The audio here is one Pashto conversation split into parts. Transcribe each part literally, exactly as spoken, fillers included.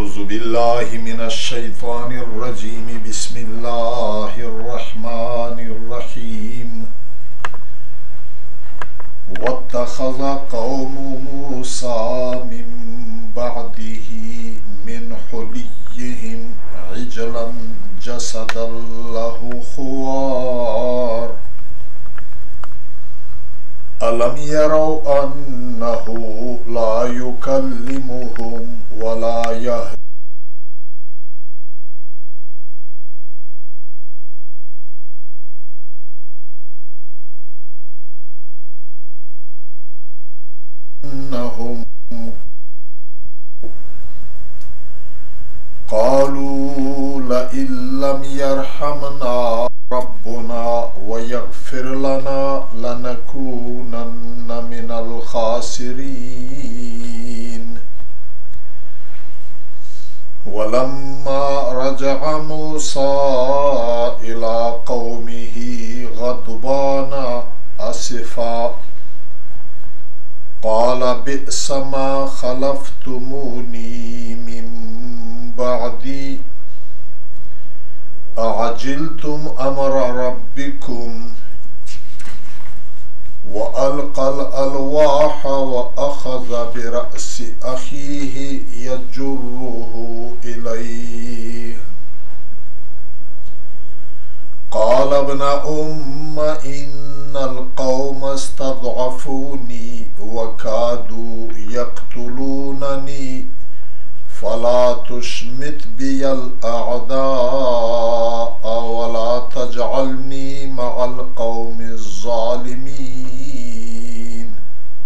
أعوذ بالله من الشيطان الرجيم بسم الله الرحمن الرحيم واتخذ قوم موسى من بعده من حليهم عجلا جسدا له خوار ألم يروا أنه لا يكلمهم ولا يهدي أنهم قالوا لئن لم يرحمنا ربنا ويغفر لنا لنكونن من الخاسرين ولما رجع موسى إلى قومه غضبان أسفا قال بئس ما خلفتموني من بعدي أعجلتم أمر ربكم وألقى الألواح وأخذ برأس أخيه يجره إليه قال ابن أم إن القوم استضعفوني وكادوا يقتلونني فلا تشمت بي الأعداء ولا تجعلني مع القوم الظالمين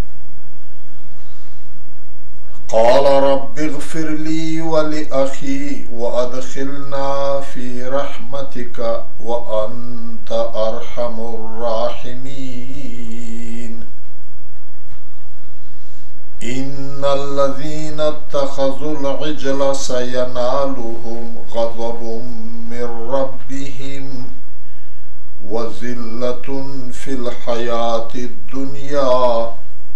قال رب اغفر لي ولأخي وأدخلنا في رحمتك وأنت أرحم الراحمين إن الذين اتخذوا العجل سينالهم غضب من ربهم وذلة في الحياة الدنيا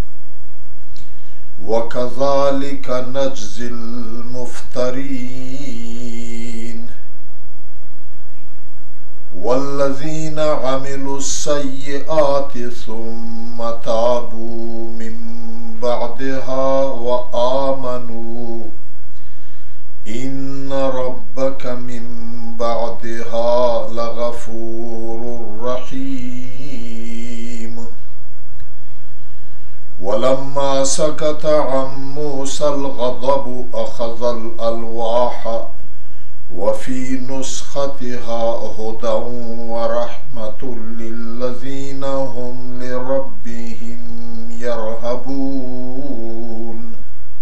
وكذلك نجزي المفترين والذين عملوا السيئات ثم تابوا من بعدها وآمنوا إن ربك من بعدها لغفور رحيم ولما سكت عن موسى الغضب أخذ الألواح وفي نسختها هدى ورحمة للذين هم لربهم يرهبون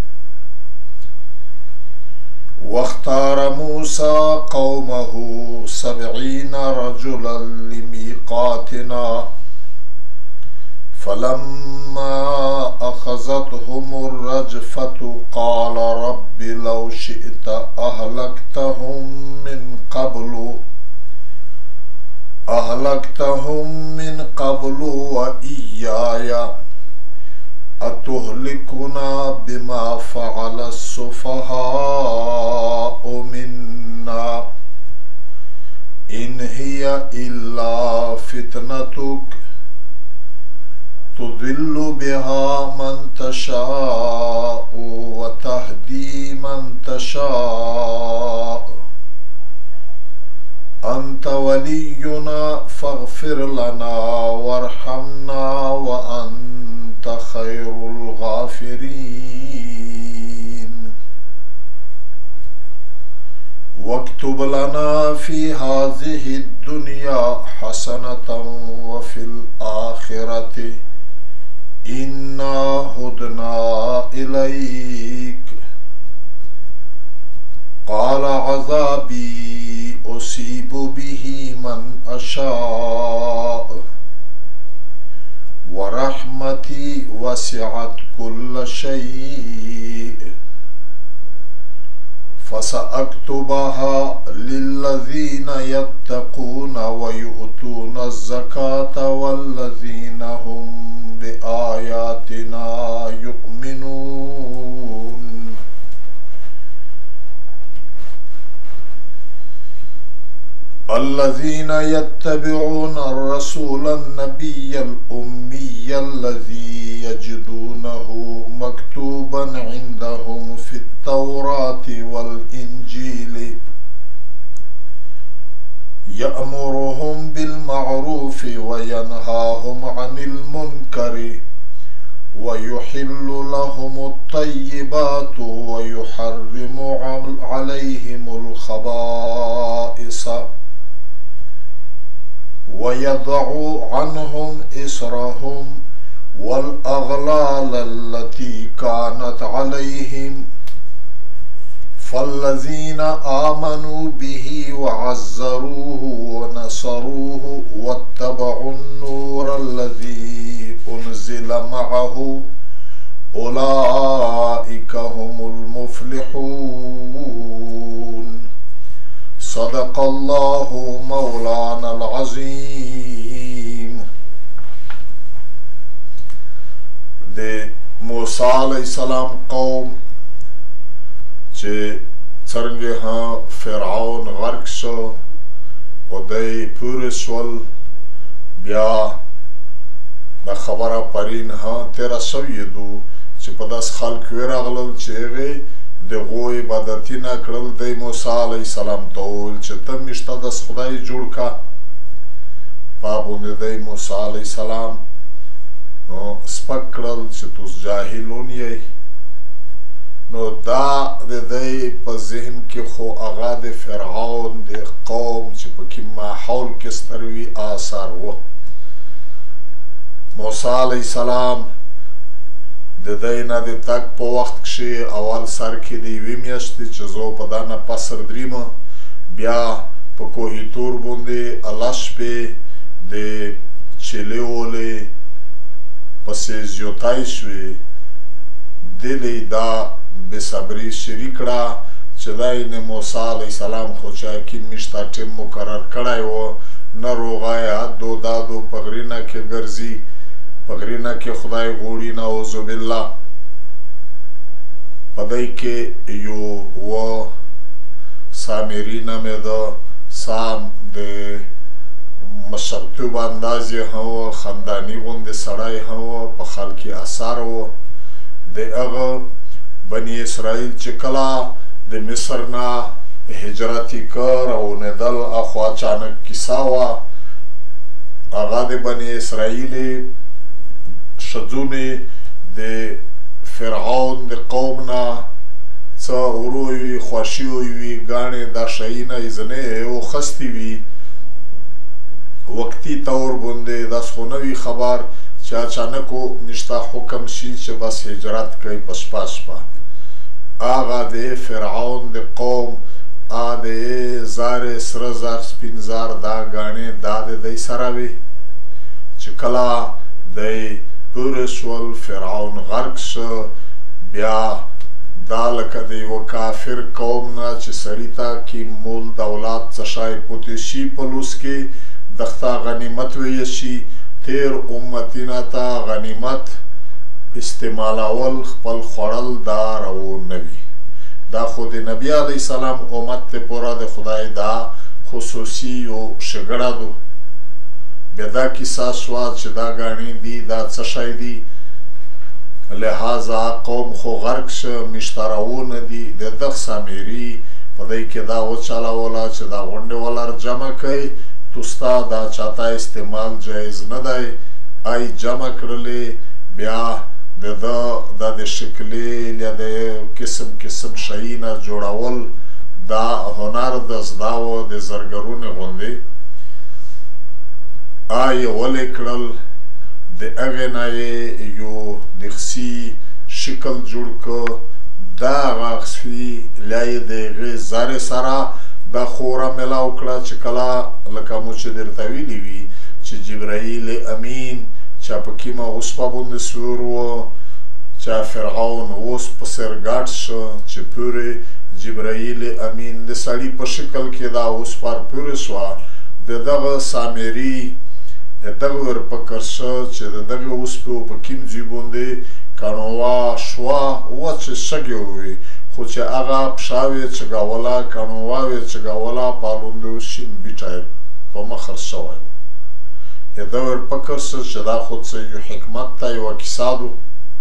واختار موسى قومه سبعين رجلا لميقاتنا فلما أخذتهم الرجفة قال رب لو شئت أهلكتهم من قبل أهلكتهم من قبل وإياي أتهلكنا بما فعل السفهاء منا إن هي إلا فتنتك تضل بها من تشاء وتهدي من تشاء أنت ولينا فاغفر لنا وارحمنا وأنت خير الغافرين واكتب لنا في هذه الدنيا حسنة وفي الآخرة إنا هدنا إليك قال عذابي أصيب به من أشاء ورحمتي وسعت كل شيء فسأكتبها للذين يتقون ويؤتون الزكاة والذين هم بآياتنا يؤمنون الذين يتبعون الرسول النبي الأمي الذي يجدونه مكتوبا عندهم في التوراة والإنجيل يأمرهم بالمعروف وينهاهم عن المنكر ويحل لهم الطيبات ويحرم عليهم الخبائث ويضع عنهم إصرهم والأغلال التي كانت عليهم فالذين آمنوا به وعزروه ونصروه واتبعوا النور الذي أنزل معه أولئك هم المفلحون صدق الله مولانا العظيم. د موسی علیہ السلام قوم چې څرنګه ها فرعون غرق شو او دی پوره شول، بیا دا خبره پرین ها تیره شوې دو چې په داس خلک ورغلل چې هغې د هغو عبادتونه کړل. دی موسی علیه السلام ته وویل چې ته میشته داس خدای جوړ کا. په باندې دی موسی علیه السلام سپک کړل چې توس جاهلون یې. نو دا د دی په ذهن کې خو هغه د فرعون د قوم چې په کې ماحول کې ستر وي آثار و. موسی علیه السلام د دی نه د تګ په وخت کښې اول سر کې د یوې میاشتې چې زه په دا نه پسر دریمه، بیا په کوهي تور باندې اله شپې د چیلې ولې پسې زیوتی شوې. دلی دا بصبري شریک کړه چې دی نه موسی علیه السلام خو چې حکیم میشته ټیم مقرر کړی و، نه روغایه دو دادو په غرینه کې ګرځي، په غرینه کې خدای غوړي نعوذ بالله. په دی کې یو و سامري نومې ده، سام د مشرتوب انداز یې هم و، خنداني غوندې سړی هم و، په خلک یې اثر و. د هغه بني اسرائیل چې کله د مصر نه هجرت یې که راونېدل، اخوا اچانک کیسه وه. هغه د بني اسرائیل ښځونې د فرعون د قوم نه څه وروی وي، خوښي وي، ګاڼې دا شیونه یې ځینې وخستې وي وقتي طور باندې. داس خو نه وي خبر چې اچانک نشته حکم شي چې بس هجرت کوي په شپه شپه. هغه د فرعون د قوم هغه د زار سره زار سپین زار دا ګاڼې دا د دی سره وي چې کله دی پوره شول، فرعون غرق شه. بیا دا لکه د یوه کافر قوم نه چې سړي ته کې مول دولت څه شی پوتې شي په لوس کې دخته غنیمت ویل شي، تیر امتینه ته غنیمت استعمالول خپل خوړل دا روان نه وي. دا خو د نبي علیه السلام امت ته پوره د خدای دا خصوصي یو ښګړه ده. بیا دا کیسه شوه چې دا ګاڼې دي دا څه شی دي، لہذا قوم خو غرق شه، میشترونه دي. د دغ سامري په دی کې دا وچلوله چې دا غونډې ولر جمع کوي، توستا دا چاته استعمال جایز نه دی. ای جمع کړلې، بیا د ده دا د شکلې یا د قسم قسم شیونه جوړول دا هنر د زده و د زرګرونې غوندې. ای ولې کړل، د هغې نه یې یو دخسي شکل جوړ که. دا هغه اخسي لا یې د هغې زرې سره دا خوره میلاو کړه چې کله لکه مو چې درته ویلي وي چې جبرایل امین چا په کیمه اوسپه باندې سور و، چا فرعون اوس په سر ګډ شه چې پورې جبرایل امین د سړي په شکل کې دا اوسپر پورې شوه. د دغه سامري دغه ورفکر شه چې د دغه اوسپې په کیم ځای باندې کڼوا شوه وچې شګې ووي، خو چې هغه پښاوې چګوله کڼواوې چګوله پالونده اوس شین بیټه په مخر شوی و ده ور فکر څه چې دا خو څه یو حکمت ته یوه کیسه ده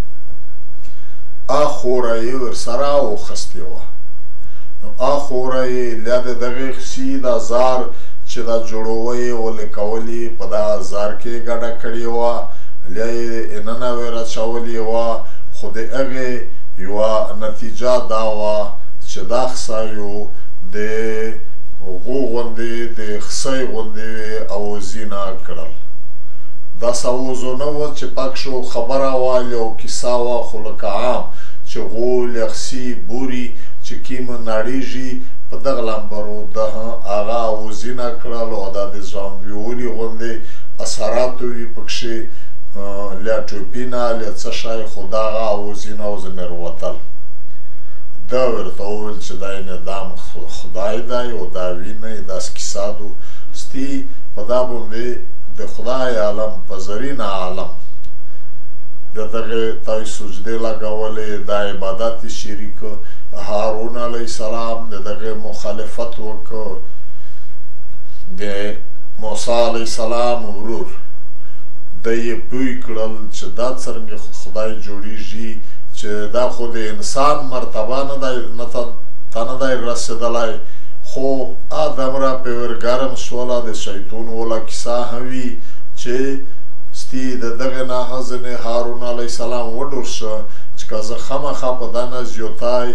آ خوره یې ورسره واخیستې وه نو آ خوره یې لا د دغې کیسې دا زار چې دا جوړوه یې ولیکولې په دغه زار کې ګډه کړې وه لا یې ننه وې راچولې وه خو د هغې یوه نتیجه دا وه چې دا خسه یو د هغو غوندې د خسۍ غوندې وې اوازونه کړل داسې اوازونه وه چې پکښې خبره وه یو کیسه وه خو لکه عام چې غول یخسي بوري چې کیمه ناړېږي په دغه لمبرو ده هغه اوازونه کړل او دا د زامبیولي غوندې اثرات وي پکښې له ټوپینه له څه شی خو دغه اوازونه او ځینې وتل ده ورته وویل چې دا یعنې دا خدای دی او دا وینئ داسې کیسه ده ستی په دا باندې د خدای عالم په زرین عالم د دغې تای سجدې لګولې دا عبادت یې شریک هارون علیه السلام د دغې مخالفت وکړ د موسی علیه السلام ورور ده یې پوی کړل چې دا څرنګه خدای جوړیږي چې دا خو د انسان مرتبه نه دی ته نه دی رسېدلی خو ادمره پې ور ګرم شوله د شیطون وله کیسه هم وي چې ستی د دغې نه ځینې هارون علیه السلام وډور شه چې که زه خامخا په دا نه زیوتی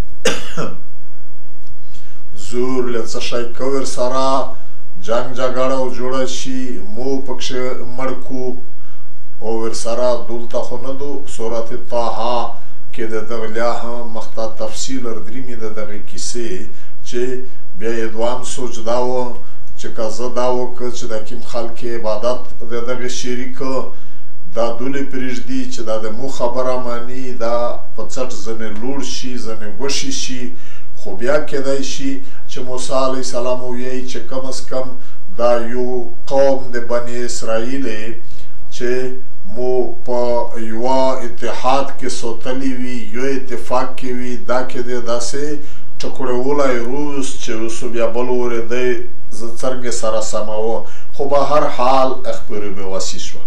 زور له څه شی که ورسره جنګ جګړه جوړه شي مو پکښې مړ کړو او ورسره دلته خو نه دو سورت طه کې د دغه لا هم مخته تفصیل اردرېمې د دغې کیسې چې بیا یې دوام سوچ دا و چې که زه دا وکړه چې د کوم خلک عبادت د دغې شریک دا دولې پرېږدي چې دا د مو خبره مني دا په څټ ځنې لوړ شي ځنې ګوشي شي خو بیا کیدای شي چې موسی علیه السلام ووایي چې کم از کم دا یو قوم د بني اسرائیل چې مو په یوه اتحاد کې سوتلی وي یو اتفاق کې وي دا کې دی داسې ټکړولی روس چې اوس بیا بل ورې دی زه څرنګې سره سموه خو به هر حال اخبرې به وسي شوه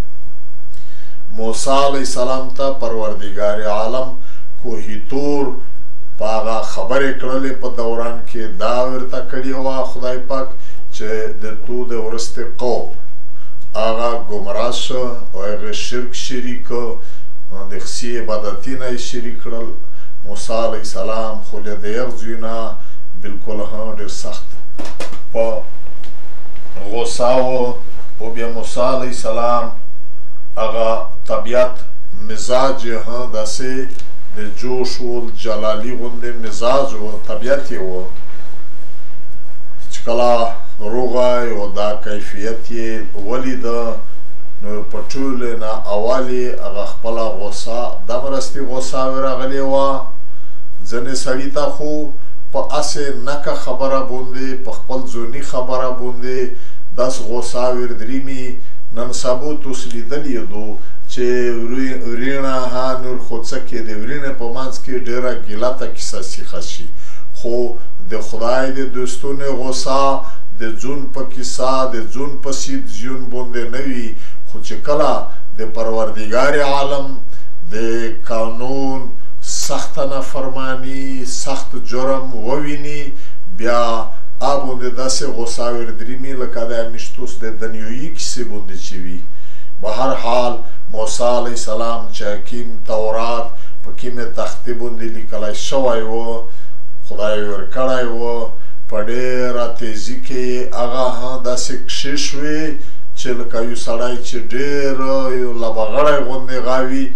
موسی علیه السلام ته پروردګار عالم کوهي تور په هغه خبرې کړلې په دوران کې دا ورته کړې وه خدای پاک چې د تو د وروستي قوم هغه ګمراه شه او هغې شرک شریک د خسي عبادتونه یې شریک کړل موسی علیه السلام خو له د یغ ځای نه بلکل هم ډېر سخت په غوسه و او بیا موسی علیه السلام هغه طبیعت مزاج یې هم داسې د جوش و جلالي غوندې مزاج و طبیعت یې و چې کله روغی او دا کیفیت یې ولیده نو په ټولې نه اول یې هغه خپله غوسه دمرستې غوسه ورغلې وه ځینې سړي ته خو په هسې نکه خبره باندې په خپل ځوني خبره باندې داسې غوسه وردرېمي نن سبا اوس لیدلي دو چې وریڼه ها نور خو څه کې د وریڼې په منځ کې ډېره ګیلته کیسه سیخه شي خو د خدای د دوستونو غوسه د ځون په کیسه د ځون په سید زیون باندې نه وي خو چې کله د پروردګار عالم د قانون سخت نافرمانی سخت جرم وویني بیا آ باندې داسې غوسه وردرېمي لکه د میشتوس د دنیوي کیسې باندې چې وي به هر حال موسی علیه السلام چې حکیم تورات په کومې تختې باندې لیکلی شوی و خدای یې ورکړی و په ډېره تیزي کې هغه هم داسې کښې شوې چې لکه یو سړی چې ډېر یو لبغړی غوندې غاوي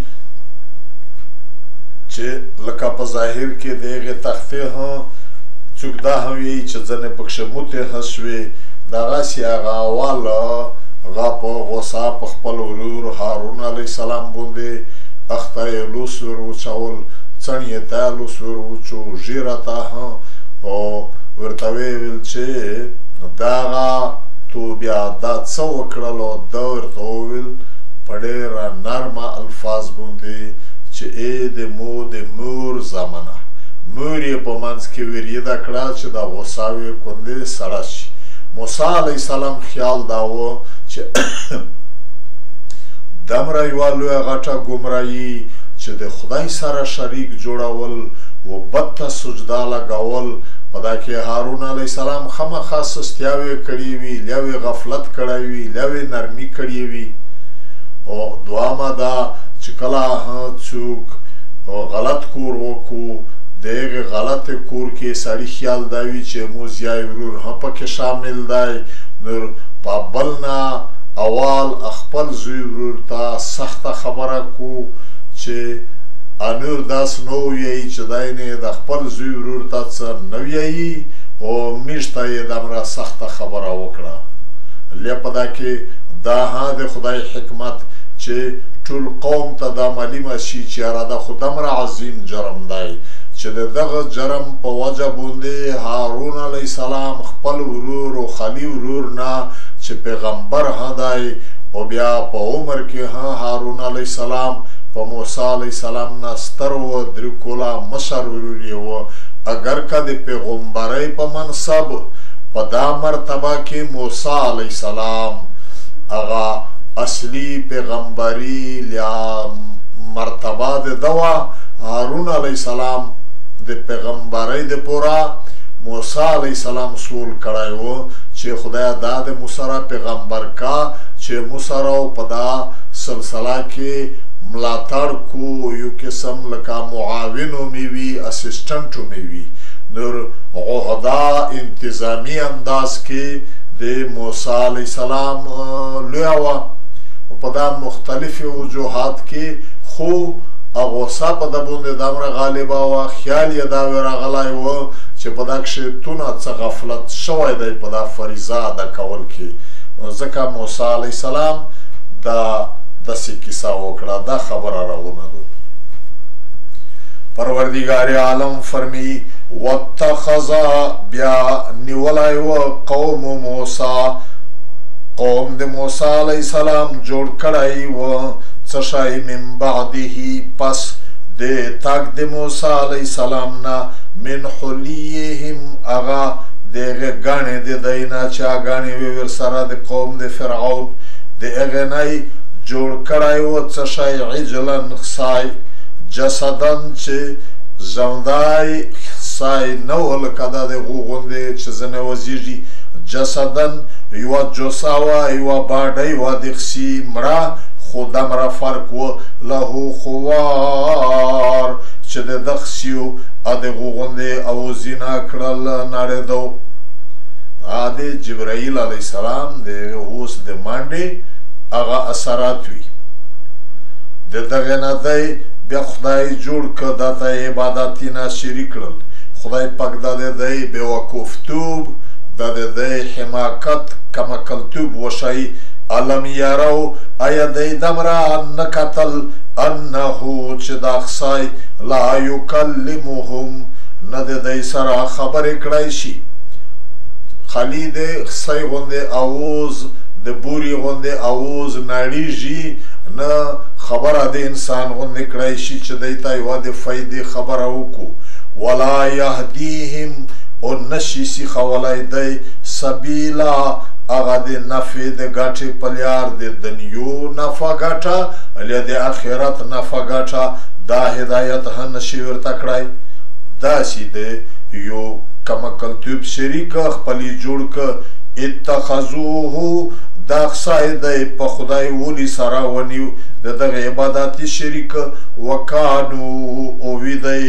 چې لکه په ظاهر کې د هغې تختې هم څوک دا هم وایي چې ځینې پکښې موتې هم شوې دغسې هغه اول هغه په غوسه په خپل ورور هارون علیه السلام باندې اخته یې لوس ور وچول څڼ یې ته لوس ور وچو ژیره ته هم او ورته ویې ویل چې دغه تو بیا دا څه وکړل او ده ورته وویل په ډېره نرمه الفاظ باندې چې ای د مو د مور زامنه یې په منځ کې وریده کړه چې دا غوساوې کندې سړه شي. موسی علیه السلام خیال دا و چې دمره یوه لویه غټه ګمراهي چې د خدای سره شریک جوړول و بت ته سجده لګول، په دا کې هارون علیه السلام خامخا سستیاوې کړې وي، لیاوې غفلت کړی وي، لیاوې نرمي کړې وي. او دوامه دا چې کله څوک غلط کور وکړو، د هغې غلطې کور کې سړي خیال دا وي چې موږ یای ورور هم پکې شامل دی، نو په بل نه اول خپل زوی ورور ته سخته خبره کو چې انور داس نو ویایي چې دی نه د خپل زوی ورور ته څه نه ویایي، او میږ ته یې دومره سخته خبره وکړه. لیا په دا کې دا ها د خدای حکمت چې ټول قوم ته دا معلومه شي چې یاره دا خو دومره عظیم جرم دی چې د دغه جرم په وجه باندې هارون علیه السلام خپل ورور او خالي ورور نه چې پیغمبر ها دی، او بیا په عمر کې ها هارون علیه السلام په موسی علیه السلام نه ستر و، درې کوله مشر ورور یې و. اگر که د پیغمبرۍ په منصب په دا مرتبه کې موسی علیه السلام هغه اصلي پیغمبري یا مرتبه د ده وه، هارون علیه السلام د پیغمبرۍ د پوره موسی علیه السلام سول کړی و چې خدای دا د مو سره پیغمبر کا چې مو سره په دا سلسله کې ملاتړ کو، یو قسم لکه معاون مې وي، اسسټنټ مې وي. نور عهده انتظامي انداز کې د موسی علیه السلام لویه وه، په دا مختلفې وجوهات کې، خو غوسه په ده باندې دومره غالبه وه، خیال یې دا راغلی و چې په دا کښې تونه څه غفلت شوی دی په دا فریضه ادا کول کې. ځکه موسی علیه السلام دا داسې کیسه وکړه. دا خبره راونه ده. پروردگار عالم فرمی واتخذ بیا نیولی و قوم موسی، قوم د موسی علیه السلام جوړ کړی و څه شی من بعده پس د تګ د موسی علیه السلام نه، من حلیهم هغه د هغې ګاڼې د دی نه چې هغه ګاڼې وې ورسره د قوم د فرعون، د هغې نه یې جوړ کړی و څه شی عجلا خسای، جسدن چې ژوندی خسای نه و لکه دا د هغو غوندې چې ځینې وزیږي، جسدن یوه جوسه وه، یوه باډۍ وه د خسي مړه، خو دومره فرق و له خوار چې د ده خسي و ا د هغو غوندې اوزینه کړل نړېدو. دا د جبرایل علیه السلام د اوس د منډې هغه اثرات وي. د دغې نه دی بیا خدای جوړ که دا ته عبادتي نه شریک کړل. خدای پاک دا د دی بېوقوفتوب، دا د دی حماقت کمکلتوب وښایي. علم یارو آیا دی دمره نه کتل انه چې دا خسای لا یکلمهم نه د دی سره خبرې کړی شي. خالي د خسۍ غوندې اوز، د بوري غوندې اوز نړیږي، نه خبره د انسان غوندې کړی شي چې دی ته یوه د فایدې خبره وکړو. ولا یهدیهم او نشي سیخولی دی سبیلا هغه د نفع د ګټې په لیار، د دنیو نفع ګټه یا د آخرت نفع ګټه، دا هدایت هم نشي ورته کړی. داسې دی یو کمکلتوب شریک خپلې جوړ که اتخذوه دا خسای دی په خدای ولي سره ونیو د دغه عبادتي شریک، وکانو او وي دی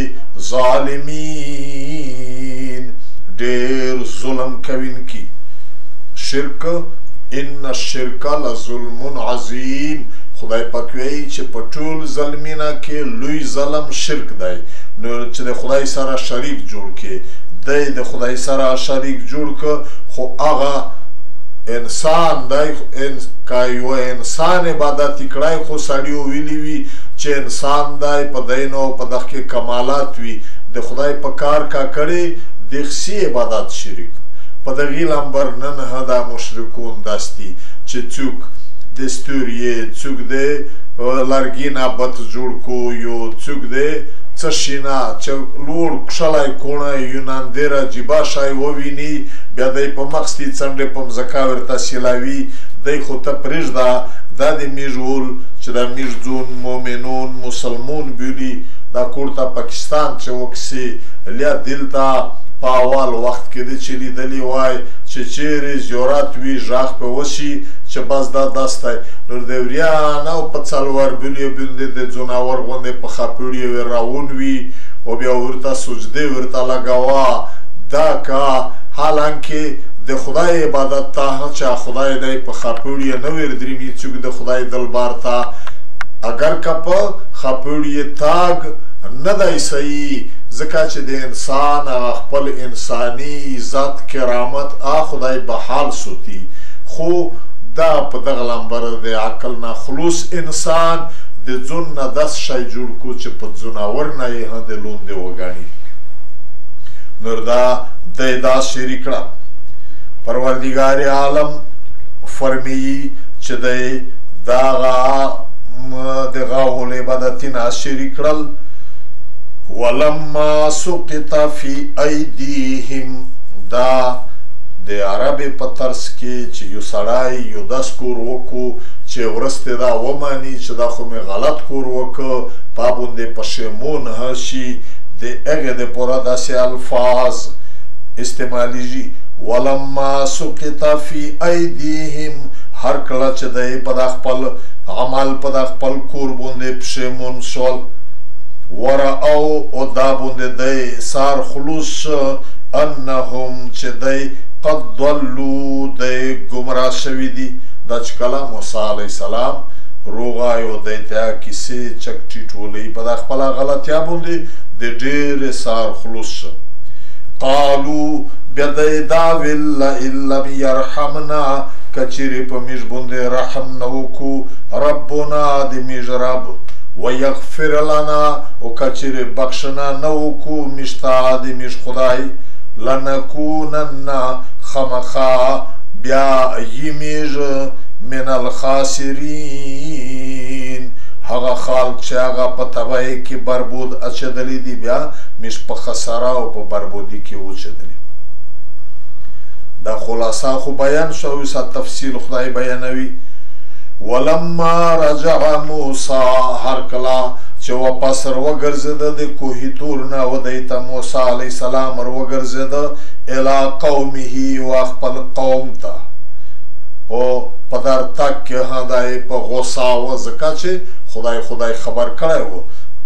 ظالمین ډېر ظلم کوونکي. شرک ان الشرک لظلم عظیم، خدای پاک وایي چې په ټول ظلمینه کې لوی ظلم شرک دی. نو چې د خدای سره شریک جوړ کړي، دی د خدای سره شریک جوړ که، خو هغه انسان دی که یو انسان عبادت یې کړی، خو سړي ویلي وي چې انسان دی په دی نه په دغه کې کمالات وي، د خدای په کار کا کړی د خسي عبادت شریک. په دغې لمبر نن ها دا مشرکون داسې دي چې څوک د ستوري، څوک د لرګي نه بت جوړ کو، یو څوک د څه شي نه چې لوړ کښلی کوڼی یوناندیره جیبه شی وویني بیا دی په مغز دي څنډې په مځکه ورته سیلاوي دی خو ته پرېږده دا د میژول چې دا میژځون مؤمنون مسلمون بولي دا کور ته پاکستان چې وکسي لیا دلته په اول وخت کې دی چې لیدلی وای چې چیرې زیارت وي غږ پې وشي چې بس دا داست دی نو د وریان او په څلور بولیو باندې د ځناور غوندې په خپړیو یې راون وي او بیا ورته سجدې ورته لګوه دا که حالانکې د خدای عبادت ته چې خدای دی په خپړیو نه وردرېمي څوک د خدای دلبار ته اگر که په خپړیو تاګ نه دی صحیح ځکه چې د انسان خپل انساني عزت کرامت آ خدای به حال سوتی خو دا په دغه لمبر د عقل نه خلوص انسان د ځون نه داسې شی جوړ کړو چې په ځناور نه یې هم د لوندې وګڼي نور دا دی دا شریک کړه پروردګار عالم فرمیي چې دی دغه دغه غول عبادتونه شریک کړل ولما سقط فی ایدیهم دا د عربي په طرز کې چې یو سړی یو داس کور وکړو چې وروسته دا وماني چې دا خو مې غلط کور وکړ پابندې پښیمون شي د هغې دپاره داسې الفاظ استعمالیږي ولما سقط فی ایدیهم هر کله چې دی په دا خپل عمل په دا خپل کور باندې پښیمون شول ورأو او دا باندې دی سار خلوص انهم چې دی قد ضلوا دی ګمراه شوي دي دا چې کله موسی علیه السلام روغای او دی ته کیسې چک ټیټولې په دا خپله غلطیا باندې د ډېرې سار خلوص شه قالو بیا دی دا ویل لئن لم یرحمنا که چیرې په موږ باندې رحم نه وکړو ربنا د موږ رب ویغفر لنا او که چیرې بخښنه نه وکړو موږ ته د موږ خدای لنکونن خامخا بیا یې موږ من الخاسرین هغه خلک چې هغه په تباهۍ کې بربود اچېدلي دي بیا موږ په خساره او په بربودي کې واچېدلي دا خلاصه خو بیان شو اوس تفصیل خدای بیانوي ولما رجع موسی هر کله چې واپس وګرځېده د کوهي تور نه ودی ته موسی علیه السلام وګرځېده الی قومه و خپل قوم ته او په درتګ کې هدای په غوسه و ځکه چې خدای خدای خبر کړی و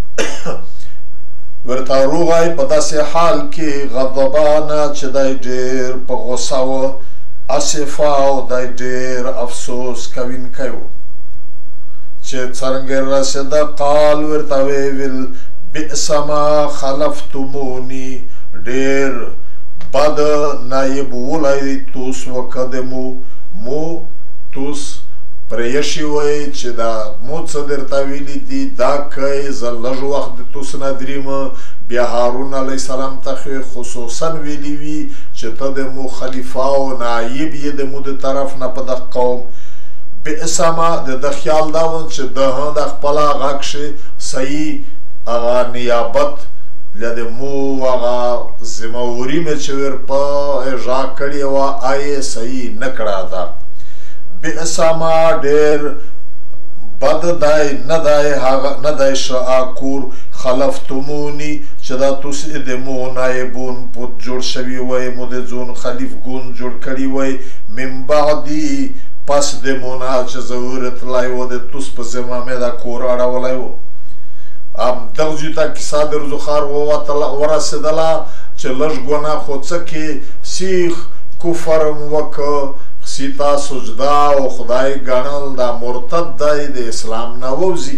ورته روغی په داسې حال کې غضبانه چې دی ډېر په غوسه و اسفه او دی ډېر افسوس کوونکی و چې څرنګه رسېده قال ورته ویل بئس ما خلفتموني ډېر بد نایب ولی توس وکدمو مو توس پریشي وی چې دا مو څه درته ویلي دي دا کوي زه لږ وخت د توس نه درېمه بیا هارون علیه السلام ته خصوصا ویلي وي چې ته د مو خلیفه او نایب یې د مو د طرف نه په دغه قوم بئس ما د ده خیال دا و چې ده هم د خپله هغه کښې صحیح هغه نیابت له د مو هغه ذمهوري مې چې ور په اجرا کړې وه هغه صحیح نه کړه ده بئس ما ډېر بد دی نه دی هغه نه دی ښه کور خلفتموني چې دا تاسې د مو نایبون پوت جوړ شوي وی مو د ځون خلیفګون جوړ کړي وی من بعدي پس د مونا چې زه ورتلی و د توس په ذمه مې دا کور اړولی و دغه ځای ته کیسه د رضوخار ورسېدله چې لږ ګناه خو څه کې سیخ کفر م وکړه سیتا سجده او خدای ګڼل دا مرتد دی د اسلام نه ووځي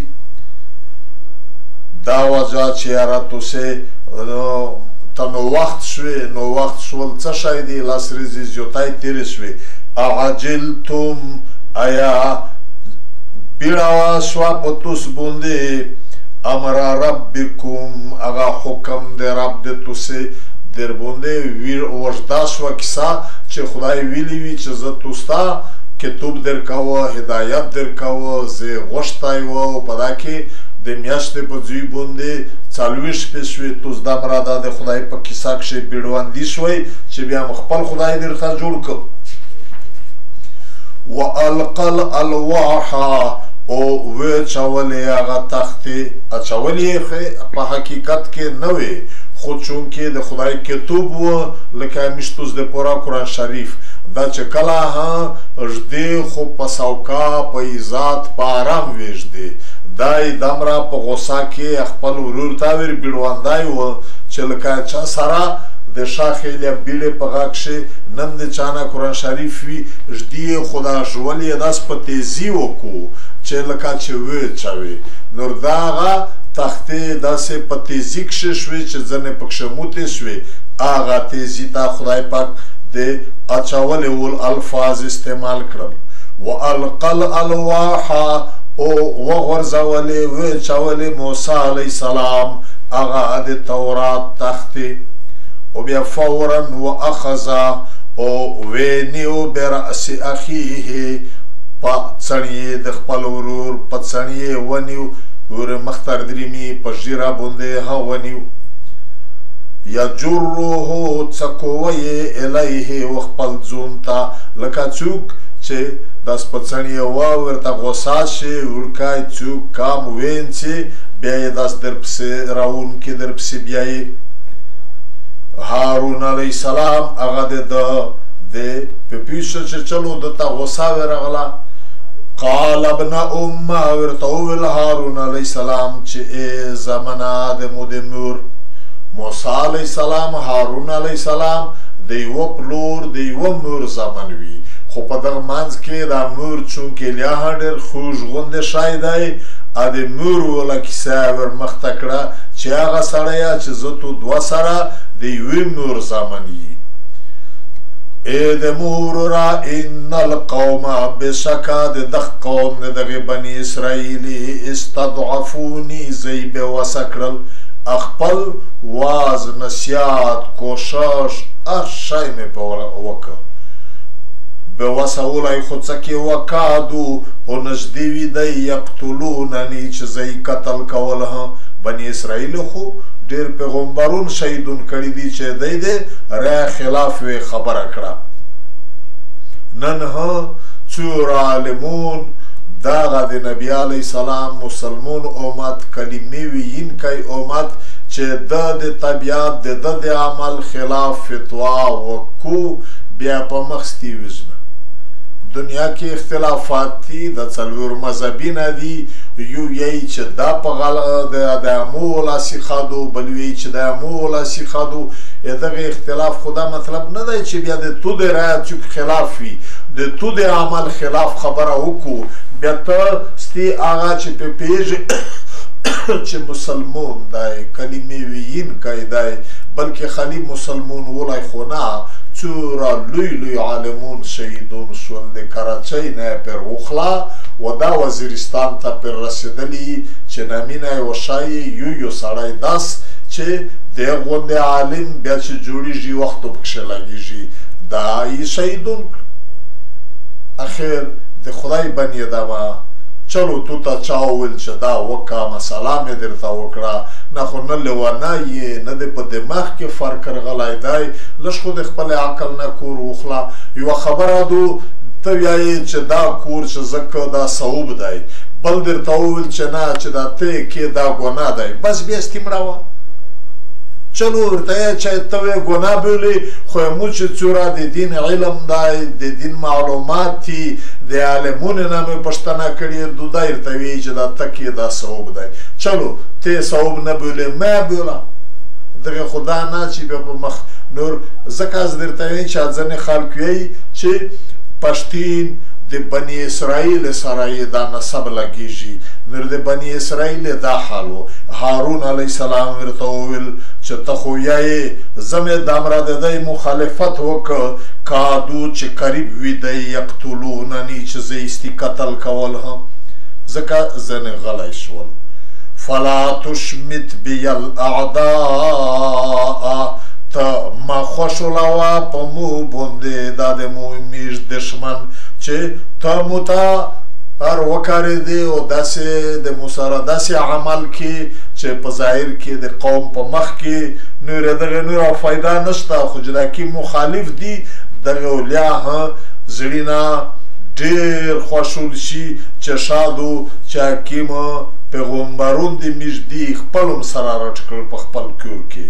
دا وجه چې یاره توسې ته نو وخت شوې نو وخت شول څه شی دی لاس ریزې زیوتی تېرې شوې اعجلتم آیا بیړه شوه په توس باندې امر ربکم هغه حکم د رب د توسې در باندې اوږده شوه کیسه چې خدای ویلي وي چې زه توس ته کتاب درکوه هدایت درکوه زه غوښتی و او په دا کې د میاشتې په ځوی باندې څلوېښت شپې شوې توس دا مراده د خدای په کیسه کښې بیړوندي شوی چې بیا مو خپل خدای درته جوړ کړ والقى الالواح او وچولې هغه تختې اچولې په حقیقت کې نه وې خو چونکې د خدای کتاب و لکه میشتوس د پوره قرآن شریف دا چې کله ها ژدې خو په سوکا په عزت په آرام ویژدې دای دمره په غوسه کې خپل ورور ته ور بیړوندی و چې لکه چا سره د شاخېلیا بیړې په غږ کښې نن د چا نه قرآن شریف وي ژدې یې خو دا ژول یې داسې په تیزي وکړو چې لکه چې وچوي نور دا هغه تختې داسې په تیزي کښې شوې چې ځینې پکښې موتې شوې هغه تیزي ته خدای پاک د اچولې ول الفاظ استعمال کړل والقى الالواح او وغورځولې وچولې موسی علیه السلام هغه د تورات تختې او بیا فورا واخذ او ونیو برأس اخیه په څڼې د خپل ورور په څڼې ونیو ور مختر دریمي په ژیره باندې ها ونیو یجره څکوه یې الیه و خپل ځون ته لکه څوک چې داس په څڼې وا ورته غوسه شي ورکای څوک کام وینځي بیا یې داس درپسې راوونکي درپسې بیا یې هارون علیه السلام هغه د ده د پپیشه چې چلو دته غوسه ورغله قال ابن امه ورته وویل هارون علیه السلام چې ای زمنه د مو د مور موسی علیه السلام هارون علیه السلام د یوه پلور د یوه مور زمن وي خو په دغه منځ کې دا مور چونکې لا ډېر خوږ غوندې شی دی ا د مور وله کیسه ور مخته کړه چې هغه سړیه چې زه تو دوه سره د یوې مور زمن یي ای د مور را ان القوم بشکه د دغه قوم د دغې بني اسرائیلي استضعفوني زی بېوسه کړل خپل واز نصیحت کوشش هر شی مې په وکړ بېوسولی خو څه کې وکادو او نږدې وي دی یقتلونني چې زه یې قتل کول ها بني اسرائیلو خو ډېر پیغمبرون شهیدون کړي دي چې دی د رای خلاف یې خبره کړه نن ها څور عالمون دغه د نبي علیه السلام مسلمون امت کلمې ویونکی امت چې ده د طبیعت د ده د عمل خلاف فتوا وکو بیا په مخستي وزنه دنیا کې اختلافات دي د څلور مذهبونه دي یو یی چې دا په غله د امو ولاسي خادو بل وی چې د امو ولاسي خادو دغه اختلاف خدا مطلب نه دی چې بیا د تو د رایت خلاف وي د تو د عمل خلاف خبره وکړو بیا ته ستی هغه چې په پیژې چې مسلمون دی کلمې ویونکی دی بلکې خالي مسلمون ولی خو نه څومره لوی لوی عالمون شهیدون شول د کراچۍ نه یې پر وخلا و دا وزیرستان ته پر رسېدلي چې نمینه یې وښایي یو یو سړی داس چې دې غوندې عالم بیا چې جوړېږي وختو پکښې لګېږي دا یې شهیدون اخر د خدای بندې ده وه چلو تو ته چا وویل چې دا وکړه مسله مې درته وکړه نه خو نه لیونی نه د په دماغ کې فرق رغلی دی لږ خو د خپل عقل نه کور وخله یوه خبره دو ته وایې چې دا کور چې ځکه دا صوب دی بل درته وویل چې نه چې دا ته کې دا ګناه دی بس بیا ستې مړه وه چلو ورته یې چې ته وایې ګناه بولې خو مو چې څومره د دین علم دی د دین معلومات دي د عالمونو نه مې پوښتنه کړې دو دا درته وایي چې دا ته کې دا صوب دی چلو ته صوب نه بولې مه بوله دغه خو دا نه چې بیا په مخ نور ځکه زه درته وایم چې ځینې خلک وایي چې پښتین د بني اسرائیل سره یې دا نسب لګېږي نور د بني اسرائیل دا حال و هارون علیه السلام ورته وویل چې ته خو یایې زه مې دمره د دی مخالفت وکړ کادو چې قریب وي دی یقتلونني چې زه ایستي قتل کول هم ځکه ځینې غلی شول فلا تشمت بی الاعداء ته ما خوشولوه په مو باندې دا د مو میږ دښمن چې ته مو ته هر وکارېدې او داسې د موسی سره داسې عمل کې چې په ظاهر کې د قوم په مخ کې نور دغه نور فایده نشته، خو چې دا کې مخالف دي دغه اولیا زړي نه ډېر خوشحال شي چې شادو چې حکیم پیغمبرون دې مژدي خپل هم سره راټ کړل په خپل کور کې.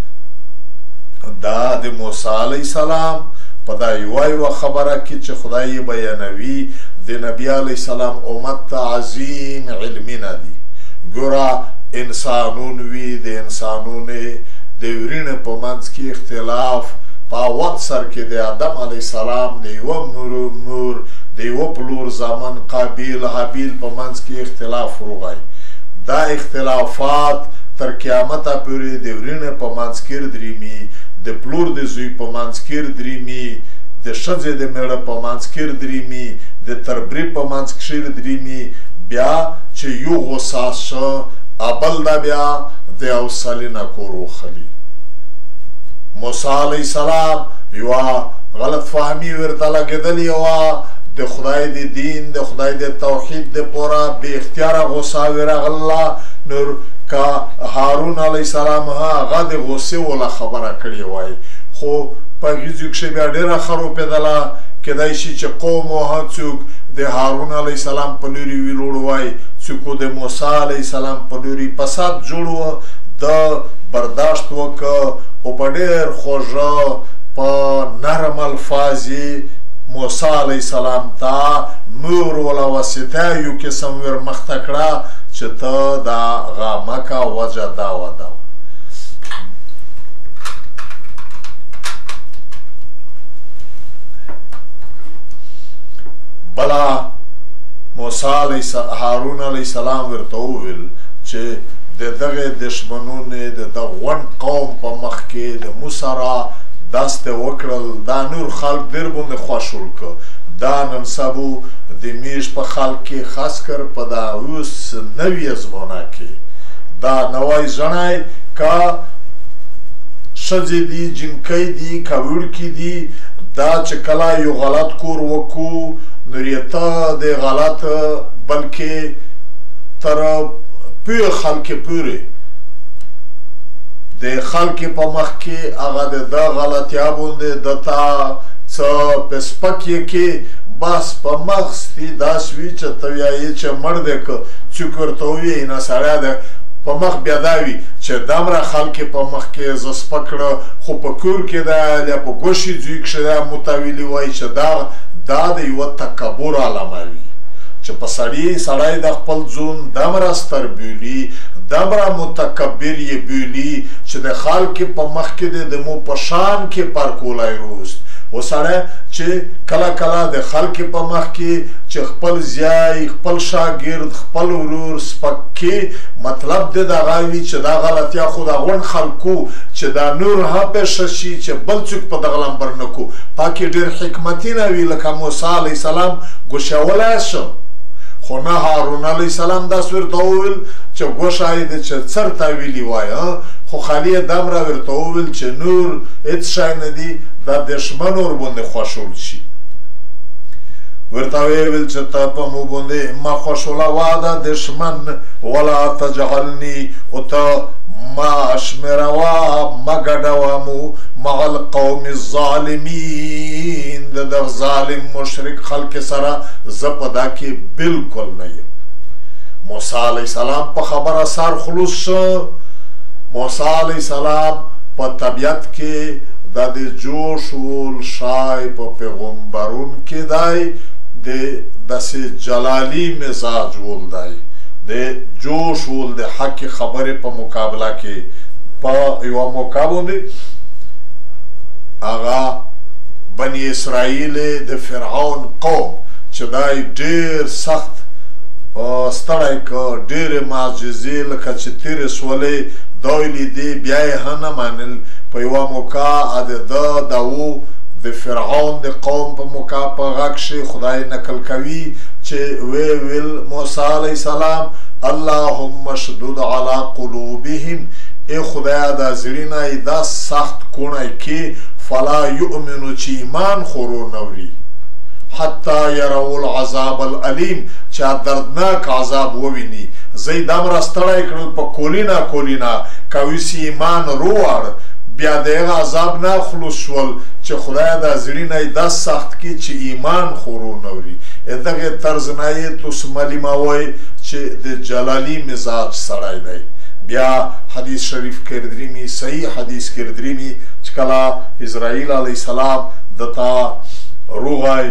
دا د موسی علیه السلام په دا یوه یوه خبره کې چې خدای یې بیانوي د نبی علیه السلام امت ته عظیم علمونه دي. ګوره انسانون وي، د انسانونې د ورینې په منځ کې اختلاف په اول سر کې د آدم علیه السلام د یوه مور د یوه پلور زامن قابیل حابیل په منځ کې اختلاف وروغی. دا اختلافات تر قیامته پورې د ورینې په منځ کې دریمي، د پلور د زوی په منځ کې دریمي، د ښځې د میړه په منځ کې دریمي، د تربري په منځ کې دریمي. بیا چې یو غوسه شه ابل دا بیا د یو سړي نه کور وخلي. موسی علیه السلام یوه غلط فهمي ورته لګېدلې وه د خدای د دین د خدای د توحید دپاره بې اختیاره غوسه ورغله. نور که هارون علیه السلام هغه د غوسې وله خبره کړې وای، خو په هغې ځای کښې بیا ډېره ښه روپېدله. کیدای شي چې قوم وه څوک د هارون علیه السلام په لوري ویلوړ وای، څوک د موسی علیه السلام په لوري فساد جوړ وه. د برداشت وکړه او په ډېر خوږه په نرم الفاظ یې موسی علیه السلام ته مور وله واسطه یو قسم ور مخته کړه چې ته دا غامه که وجه دا وه دا وه. بله موسی علیه هارون علیه السلام ورته وویل چې د دغه دشمنونو د دغه غونډ قوم په مخ کې د مو سره داسې وکړل، دا نور خلک ډېر باندې خوشحال که. دا نن سبو د میژ په خلک کې خاص کر په دا اوس نوي زمانه کې دا نوی ژڼی که ښځې دي، جنکۍ دي، که وړکي دي، دا چې کله یو غلط کور وکړو نور یې ته د غلط بلکې تر پوی خلک پورې د خلک په مخ کې هغه د ده غلطیا باندې ده ته څه په سپک یې کې بس په مغز دې داسې وي چې ته وایې چې مړ دی که څوک ورته ووایي نه سړی دی په مخ بیا دا وي چې دومره خلک په مخ کې زه سپک کړه، خو په کور کې دی یا په ګوشي ځوی کښې دی متویلي وایي چې دا دا د یوه تکبر علامه وي چې په سړي سړی د خپل ځون دومره ستر بولي، دومره متکبر یې بولي چې د خلک په مخ کې دی د مو په شان کې پرکولی روست. و سړی چې کله کله د خلک په مخ کې چې خپل زیای، خپل شاګرد، خپل ورور سپک کې مطلب د دغه وي چې دا غلطیا خو د غونډ خلکو چې دا نور هم پېښه شي چې بل څوک په دغه لمبر نه کو. پاکې ډېر حکمتي نه وي لکه موسی علیه السلام ګوښولی شم، خو نه هارون علیه السلام داسې ورته وویل چې ګوښه یې د چې څه ورته ویلي وای، خو خالي یې دومره ورته وویل چې نور هېڅ شی نه دي دا دښمن ورباندې خوشحال شي. ورته ویې ویل چې ته په مو باندې مه خوشحالوه دا دښمن، ولا تجعلني او ته مه شمېروه مه ګډوه مو مع القوم الظالمین، د دغه ظالم مشرک خلک سره زه په دا کې بلکل نه یم. موسی علیه السلام په خبره سر خلوص شه. موسی علیه السلام په طبیعت کې دا د جوش ول شای په پیغمبرون کې دی د داسې جلالي مزاج ول دی، د جوش ول د حق خبرې په مقابله کې په یوه موقع باندې هغه بني اسرائیل د فرعون قوم چې دی ډېر سخت ستړی که، ډېرې معجزې لکه چې تېرې سولې دا یې لیدې بیا یې هم نه منل. په یوه موقع د ده دا و د فرعون د قوم په موقع په غږ کښې خدای نقل کوي چې ویې ویل موسی علیه السلام اللهم اشدد علی قلوبهم، ای خدایه دا زړي نه یې دا سخت کوڼی کې فلا یؤمنو چې ایمان خورو نه وړي حتی یروا العذاب العلیم چې دردناک عذاب وویني. زه یې دومره ستړی کړل په کولینا کولینا که اوس ایمان رووړ بیا د هغه عذاب نه خلوص شول چې خدای دا زړي نه یې داسې سخت کړي چې ایمان خو رونه وړي. دغې طرز نه یې تاسو معلوموئ چې د جلالي مزاج سړی دی. بیا حدیث شریف کې درېمي صحیح حدیث کې درېمي چې کله اسرائیل علیه السلام دته روغی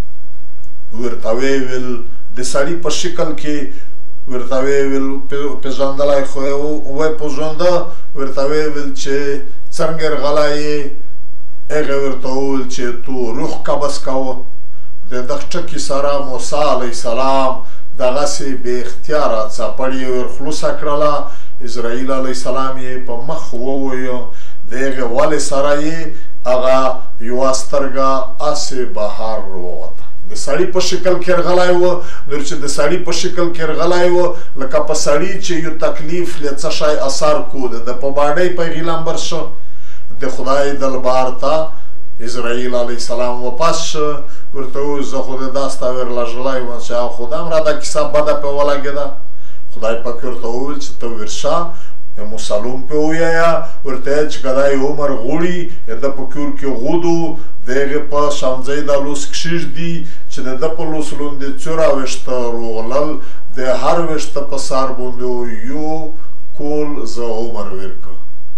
ورته ویل د سړي په شکل کې ورته ویل پېژندلی خو ویې پېژنده ورته ویل چې څنګه غلی یې هغې ورته وویل چې تو روح قبض کوه. د دغه ټکي سره موسی علیه السلام دغسې بې اختیاره څپړ یې ورخلوصه کړله. اسرائیل علیه السلام یې په مخ وویو د هغې ولې سره یې هغه یوه سترګه هسې بهر ووته. د سړي په شکل کې رغلی و. نور چې د سړي په شکل کې رغلی و لکه په سړي چې یو تکلیف له څه شی اثر کو د ده په باډۍ پیغلمبر شو. د خدای دربار ته اسرائیل علیه السلام واپس شو. ورته وویل زه خو د دا ستا ورلژلی وم چې خو همره دا کیسه بده پرې ولګېده. خدای پاک ورته وویل چې ته ورشه مسلم پې ووایه ورته یې چې که دا یې عمر غوړي د په کور کې غودو د هغې په شانځۍ دا لوس کښېږدي چې د ده په لوس لوندې څوره ویشته روغلل د هر ویشته په سر باندې یو کول زه عمر ورکړه.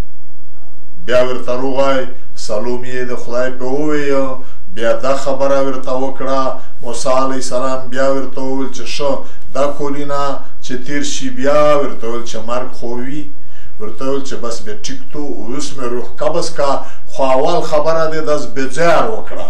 بیا ورته روغی سلام یې د خدای پې ووایه. بیا دا خبره ورته وکړه. موسی علیه السلام بیا ورته وویل چې ښه دا کولینه چې تیر شي. بیا ورته وویل چې مرګ خو وي. ورته وویل چې بس بیا ټیک تو اوس مې روح قبض که خو اول خبره دی داسې بېځایه وکړه.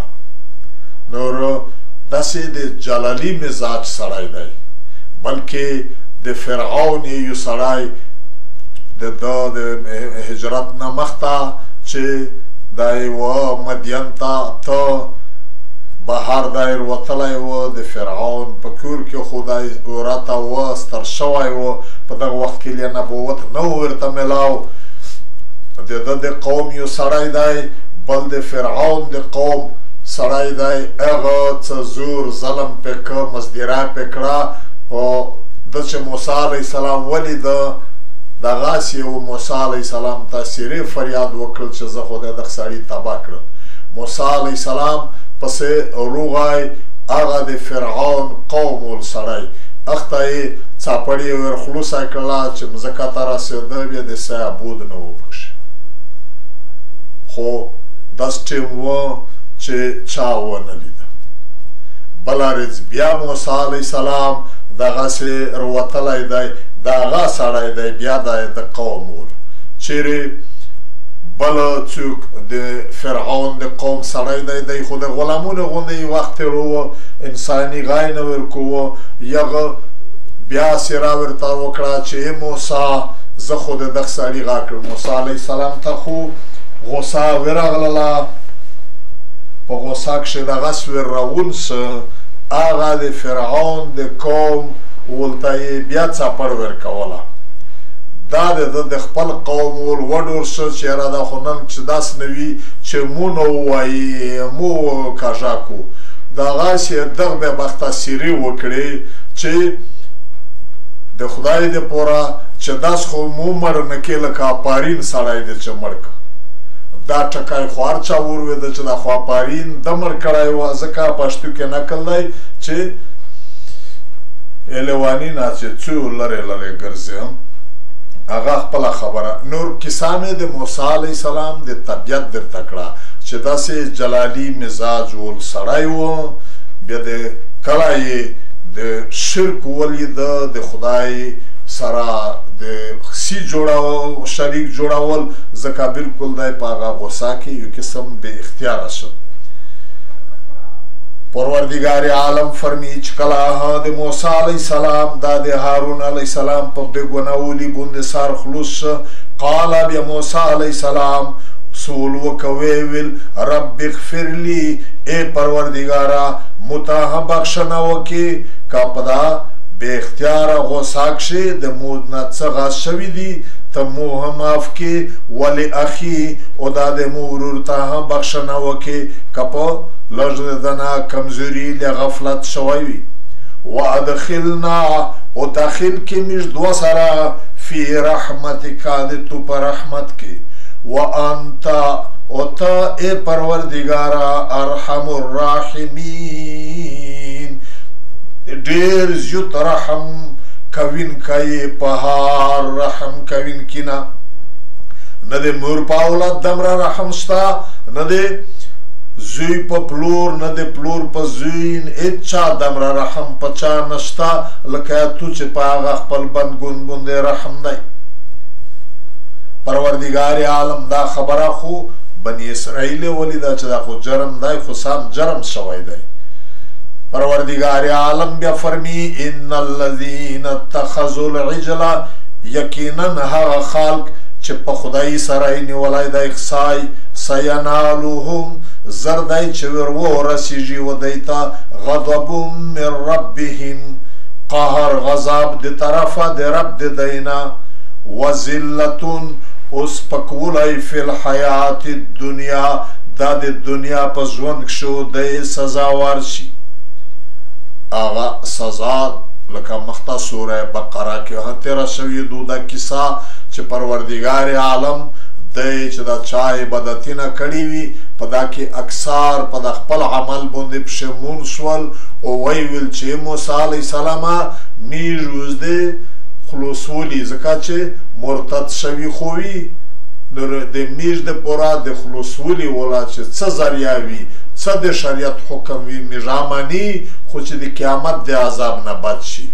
نور داسې د جلالي مزاج سړی دی بلکې د فرعون یو سړی د ده د هجرت نه مخته چې دا یوه مدین ته ته بهر دایر وتلی و د فرعون په کور کې خو دی ورته و ستر شوی و. په دغه وخت کې یې نبوت نه و ورته میلاو. د ده د قوم یو سړی دی بل د فرعون د قوم سړی دی. هغه څه زور ظلم پرې که مزدیره پرې کړه او ده چې موسی علیه السلام ولیده دغسې یو موسی علیه السلام ته سیرې فریاد وکړل چې زه خو د دغه سړي تباه کړم. موسی علیه السلام پسې روغی هغه د فرعون قوم ول سړی اخته یې څاپړې یې ورخلوصه کړله چې مځکه ته رسېده بیا د سیه بود نه و پکښې. خو داسې ټیم و چې چا ونه لیده. بله ورځ بیا موسی علیه السلام دغسې روتلی دی. د هغه سړی دی بیا دی د قوم ول چیرې بله څوک د فرعون د قوم سړی دی دی خو د غلامونو غوندې یې وخت تېروه انساني غای نه ورکوه. یغه بیا څېره ورته وکړه چې ای موسی زه خو د دغه سړي غږ کړم. موسی علیه السلام ته خو غوسه ورغلله. په غوسه کښې دغسې ور روون سه هغه د فرعون د قوم ولته یې بیا څپړ ورکوله. دا د ده د خپل قوم ول وډور شه چې یاره دا خو نن چې داسې نه وي چې مو نه ووایي مو کاژه کو. دغسې دغه بیا بختاسیري وکړې چې د خدای دپاره چې داسې خو مو مړ نه کې لکه اپارین سړی دی چې مړ که. دا ټکی خو هر چا ورویده چې دا خو اپارین ده مړ کړی وه. ځکه پښتو کې نقل دی چې ایلوانی نه چې څو لرې لرې ګرځي هغه خپله خبره. نور کیسه مې د موسی علیه السلام د طبیعت درته کړه چې داسې جلالي مزاج ول سړی و. بیا د کله یې د شرک ولیده د خدای سره د سی جوړول شریک جوړول ځکه بلکل دی په هغه غوسه کې یو قسم بې اختیاره شو. پروردگار عالم فرمی چې کله د موسی علیه السلام دا د هارون علیه السلام په بېګناولي باندې سر خلوص شه. قال بیا موسی علیه السلام سول وکوی ویل رب اغفر لی ای پروردگارا متاه بخښنه وکړې که په دا بې اختیاره غوسه کښې د مود نه څه غاز شوي دي ته مو هم معاف کړې ولې اخي او دا د مو ورور ته هم بخښنه وکړې که په لږ د دنه کمزوري له غفلت شوی وي وادخلنا او داخل کې موږ دوه سره فی رحمتک د تو په رحمت کې وانت او ته ای پروردګاره ارحم الراحمین ډېر زیات رحم کوونکی په هر رحم کوونکي نه نه د مور په اولاد دومره رحم شته نه د زوی په پلور نه د پلور په زوی هېچا دومره رحم په چا نشته لکه تو چې په هغه خپل بندګون باندې رحم دی پروردګار عالم دا خبره خو بني اسرائیل ولیده چې دا خو جرم دی خو سم جرم شوی دی پروردگار عالم بیا فرمی ان الذین اتخذوا العجل یقینا هغه خلق چې په خدای سره یې نیولی دی خدای سینالهم زر دی چې ور ورسیږي ودی ته غضب من ربهم قهر غضب د طرفه د رب د دی نه وذلة اوس پکولی فی الحیات الدنیا دا د دنیا په ژوند کښې دی سزاوار شي هغه سزا لکه مخته سوره بقره کې هم تېره شوې دو دا کیسه چې پروردګار عالم دی چې دا چا عبادتونه کړي وي په دا کې اکثر په د خپل عمل باندې پښیمون شول او ویې ویل چې موسی علیه السلام میږ اوږدې خلاصولي ځکه چې مرتد شوي خو وي د میږ دپاره د خلاصولي وله چې څه ذریعه وي څه د شریعت حکم وي میږه خو چې د قیامت د عذاب نه بچ شي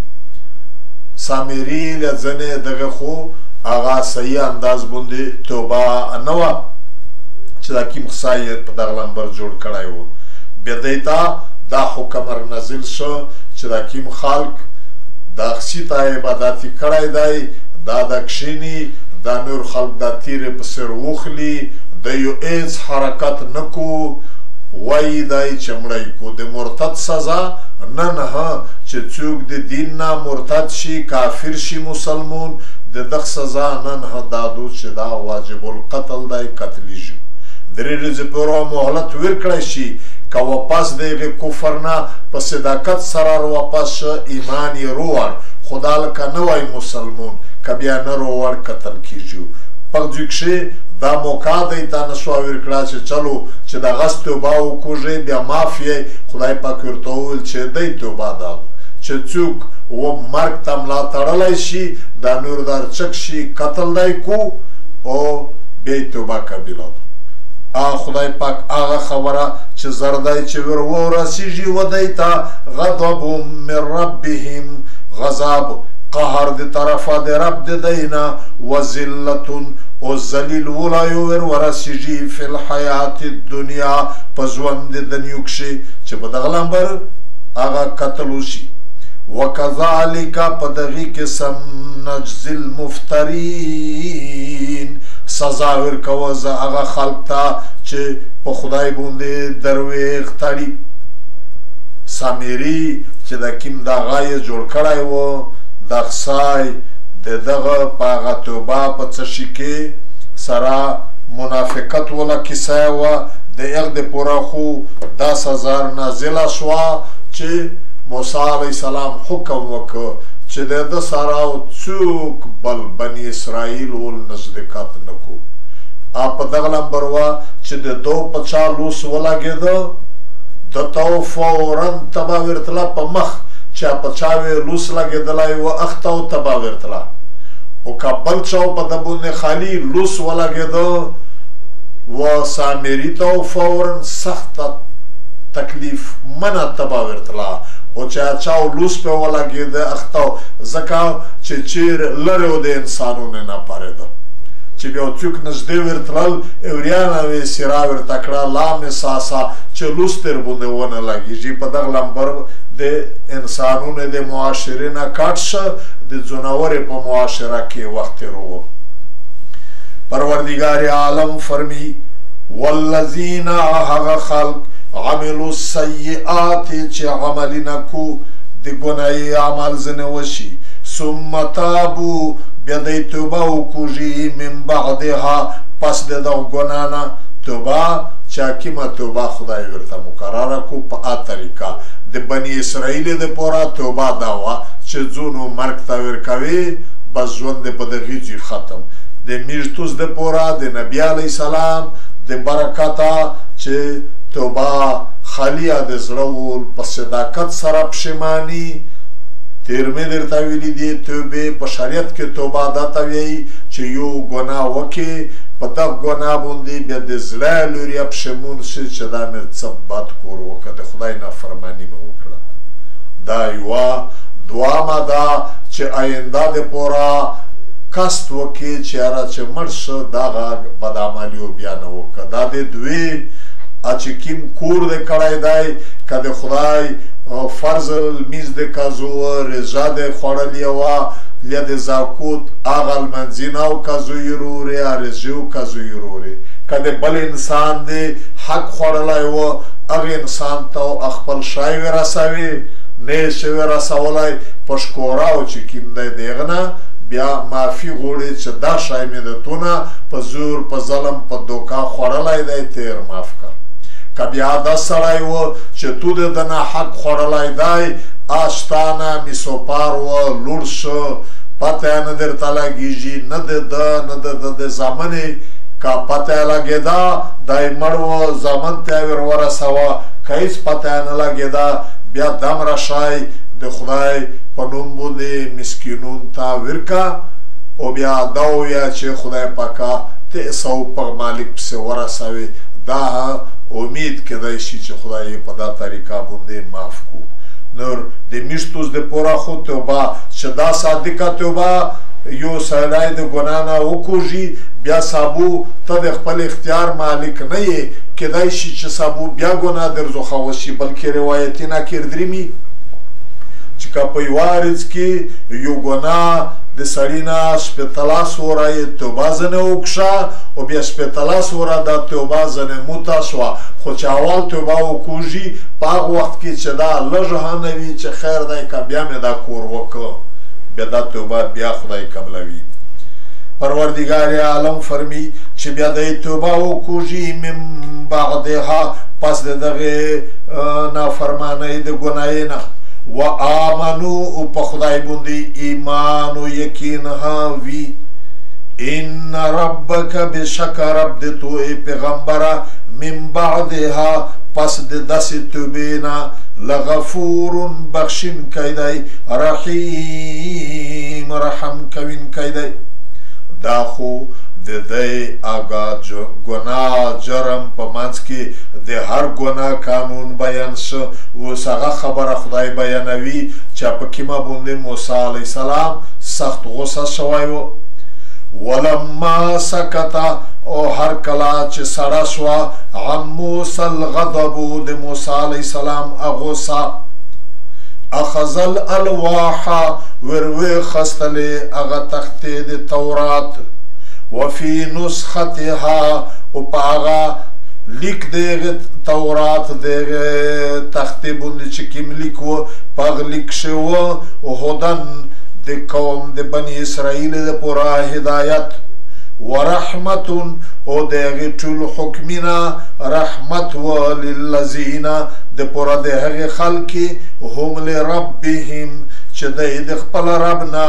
سامري له ځینې دغه خو هغه صحیح انداز باندې توبه نه وه چې دا کوم خدای یې په دغه لمبر جوړ کړی و بیا دی ته دا حکم ورنازل شو چې دا کوم خلق دا خسي ته عبادت یې کړی دی دا د کښېني دا نور خلق دا تیرې په سر وخلي د یو هېڅ حرکت نه کو وایي دی چې مړی کو د مرتد سزا نه نه چې څوک د دین نه مرتد شي کافر شي مسلمون د دغه سزا نه نه دا دو چې دا واجب القتل دی قتلیږي درې ورځې پوره مهلت ورکړی شي که واپس د هغې کفر نه په صداقت سره واپس شه ایمان یې رووړ خو دا لکه نوی مسلمون که بیا نه رووړ قتل کیږي په دوی کښې دا موقع دی تا نسوه ورکړه چې چلو چې دغه توبه وکوږئ بیا معاف یې خدای پاک ورته وویل چې دی توبه دا چې څوک و مرګ ته ملا تړلی شي دا نور درچک شي قتل دی کو او بیا یې توبه قبیله ده خدای پاک هغه خبره چې زر دی چې ور ورسیږي ودی ته غضب من ربهم غضب قهر د طرفه د رب د دی نه وذلة او ذلیل ولایو ور ورسیږي فی الحیات الدنیا په ژوند د دنیو کښې چې په دغه لمبر هغه قتل وشي وکذلک په دغې قسم نجزي المفترین سزا ورکوه زه هغه خلق ته چې په خدای باندې درویغ تړي سامري چې د کوم دغه یې جوړ کړی و د خدای د دغه په هغه توبه په څه شي کې سره منافقت وله کیسه وه د هغه دپاره خو دا سزا نازله شوه چې موسی علیه السلام حکم وکړ چې د ده سره څوک بل بني اسرائیل ول نزدېکت نه کو په دغه لمبر وه چې د دو په چا لوس ولګېده ده ته فورا تبه ورتله په مخ چې په چا وې لوس لګېدلی و اخته و تبه ورتله او که بل چا په ده باندې خالي لوس ولګېده و سامري ته فورا سخته تکلیف منه تبه ورتله او چې چا لوس پې ولګېده اخته ځکه چې چیر لرې و د انسانونو نه پارېده چې بیا څوک نږدې ورتلل اوریانه وې سیرا ورته کړه لامې ساسه چې لوس تر باندې ونه لګېږي په دغه لمبر د انسانونو د معاشرې نه کټ شه د ځناورې په معاشره کې وخت تېروه پروردګار عالم فرمی والذین هغه خلق عملوا السیئات چې عملونه کو د ګناهي عمل ځینې وشي ثم تابو بیا دی توبه وکوږي من بعدها پس د دغه ګناه نه توبه چې چې حکیمه توبه خدای ورته مقرره کو په ا طریقه د بني اسرائیل دپاره توبه دا وه چې ځونو مرګ ته ورکوي بس ژوند یې په دغې ځي ختم د میږتوس دپاره د نبي علیه السلام د برکته چې توبه خالیه د زړه ول په صداقت سره پښیماني تیر مې درته ویلي دي توبې په شریعت کې توبه دا ته وایي چې یو ګناه وکړې په دغه ګناه باندې بیا د زړه لورې پښیمون شي چې دا مې څه بد کور وکړه د خدای نافرماني مې وکړه دا یوه دوامه ده چې آینده دپاره قصد وکړي چې یاره چې مړ شه دغه بدعملي بیا نه وکړه دا د دوی چې کوم کور دې کړی دی که د خدای فرض لمونځ دې کازو رضا دې خوړلې وه یا د زاکوت هغه لمنځي نه وکازوی رورې عرضې وکازوی رورې که د بل انسان دې حق خوړلی وه هغه انسان ته خپل شی ورسوي نه یې شی ورسولی په شکوراو چې کوم دی د هغه نه بیا معافي غواړي چې دا شی مې د تونه په زور په ظلم په دوکه خوړلی دی تیر معاف کړه که بیا دا سړی و چې تو د ده نه حق خوړلی دی اشتانه میسوپار و لوړ شه پته یې نه درته لګېږي نه د ده نه د ده د زامنې که پته یې لګېده دی مړ و زامن ته یې ور ورسوه که هېڅ پته یې نه لګېده بیا دمره شی د خدای په نوم باندې مسکینون ته ورکه او بیا دا ووایه چې خدای پاکه ته سو په مالک پسې ورسوي دا امید کېدای شي چې خدای یې په دا طریقه باندې معاف کړو نور د میشتوس دپاره خو توبه چې دا صادقه توبه یو سړی د ګناه نه وکوژي بیا سابو ته د خپل اختیار مالک نه یې کېدای شي چې سابو بیا ګناه در زوښوه شي بلکې روایتي ناکردرمي چې که په یوه عرض کې یو ګناه د سړي نه شپېتلاس وره یې توبه ځنې وکښه او بیا شپېتلاس وره دا توبه ځنې موته شوه خو چې اول توبه وکوژي په هغه وخت کې چې دا لږه هم نه وي چې خیر دی که بیا مې دا کور وکړ بیا دا توبه بیا خدای قبلوي پروردگار عالم فرمی چې بیا د توبه وکوژي من بعدها پس د دغې نافرمانۍ د ګناهۍ نه و آمنو او په خدای باندې ایمان و یقین ها وي ان ربک بشک رب د تو ای پیغمبره من بعدها پس د داسې توبې نه لغفور بخشونکی دی رحیم رحم کوونکی دی دا خو د دی هغه ګناه جرم په منځ کې د هر ګناه قانون بیان شه اوس هغه خبره خدای بیانوي چې په کومه باندې موسی علیه السلام سخت غصه شوی و ولما سکته او هر کله چې سړه شوه عن موسی الغضب د موسی علیه السلام غصه اخذ الالواح ور ویخستلې هغه تختې د تورات وفي نسختها او په هغه لیک دغه تورات دغه تختې باندې چې کوم لیک و په هغه لیک شوی و هدن د قوم د بني اسرائیل دپاره هدایت ورحمت او دغه ټول حکمونه رحمت و للذین دپاره د هغې خلکې هم لربهم چې دی د خپل رب نه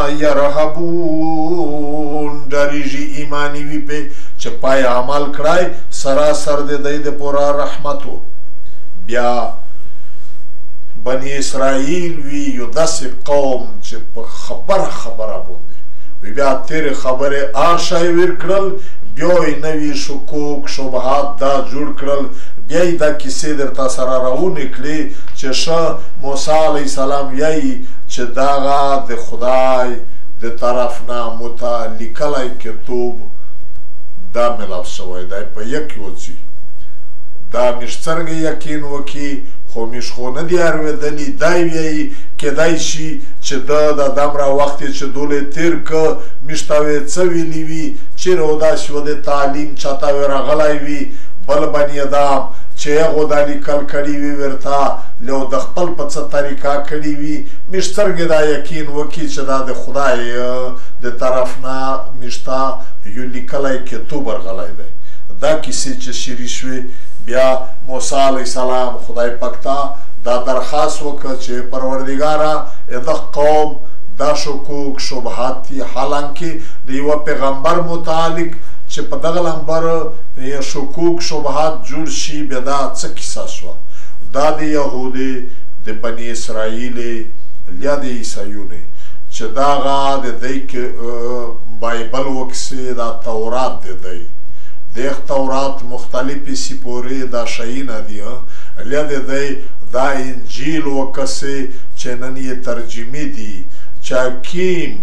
یرهبون ډارېږي ایماني وي پې چې پای عمل کړی سراسر د دی دپاره رحمت و بیا بني اسرائیل وي یو داسې قوم چې په خبره خبره باندې وی بیا تیرې خبرې هر شی ویر کړل بیا یې نوي شکوک شبهات دا جوړ کړل بیا یې دا کیسې درته سره راونې کړې چې ښه موسی علیه السلام یایي چې دغه د خدای د طرف نه موته لیکلی کتاب دا ملاو شوی دی په یک وځي دا موږ څرنګه یقین وکړي خو موږ خو نه دي اورېدلي دا وایي کیدای شي چې ده د دمره وخت یې چې دولی تیر که موږ ته یې څه ویلي وي چیرې و داسې و د تعلیم چاته یې راغلی وي بل بني ادم چې هغو دا لیکل کړي وي ورته لو د خپل په څه طریقه کړي وي موږ څرنګه دا یقین وکړي چې دا د خدای د طرف نه موږ ته یو لیکلی کتاب ورغلی دی دا کیسې چې شروع شوې بیا موسی علیه السلام خدای پاک ته دا درخواست وکړه چې پروردګاره دغه قوم دا شکوک شبهات دي، حالانکه د یوه پیغمبر متعلق چې په دغه نمبر شکوک شبهات جوړ شي، بیا دا څه کیسه شوه؟ دا د یهودي د بني اسرائیل یا د عیسایونو چې دغه د دی بایبل وکسې دا تورات د دی دغه تورات مختلفې سپورې دا شیونه دي، یا د دی دا انجیل وکسې چې نن یې ترجمې دي چې حکیم